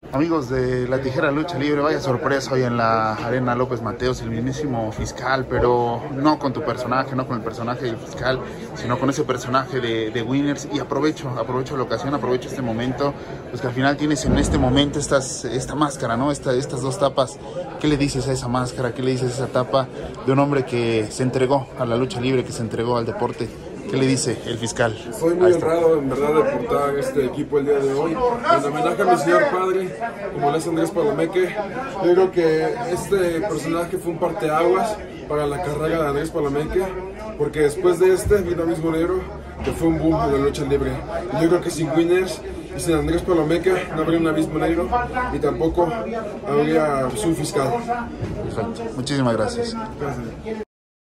Amigos de La Tijera Lucha Libre, vaya sorpresa hoy en la Arena López Mateos, el mismísimo fiscal, pero no con tu personaje, no con el personaje del fiscal, sino con ese personaje de Winners. Y aprovecho la ocasión, aprovecho este momento, pues que al final tienes en este momento esta máscara, ¿no? Estas dos tapas. ¿Qué le dices a esa máscara? ¿Qué le dices a esa tapa de un hombre que se entregó a la lucha libre, que se entregó al deporte? ¿Qué le dice el fiscal? Estoy muy honrado, en verdad, de portar este equipo el día de hoy. En homenaje a mi señor padre, como le es Andrés Palomeque. Yo creo que este personaje fue un parteaguas para la carrera de Andrés Palomeque, porque después de vino Luis Bolero, que fue un boom de la lucha libre. Y yo creo que sin Winners y sin Andrés Palomeque no habría un Abismo Negro y tampoco habría su fiscal. Perfecto. Muchísimas gracias. Gracias.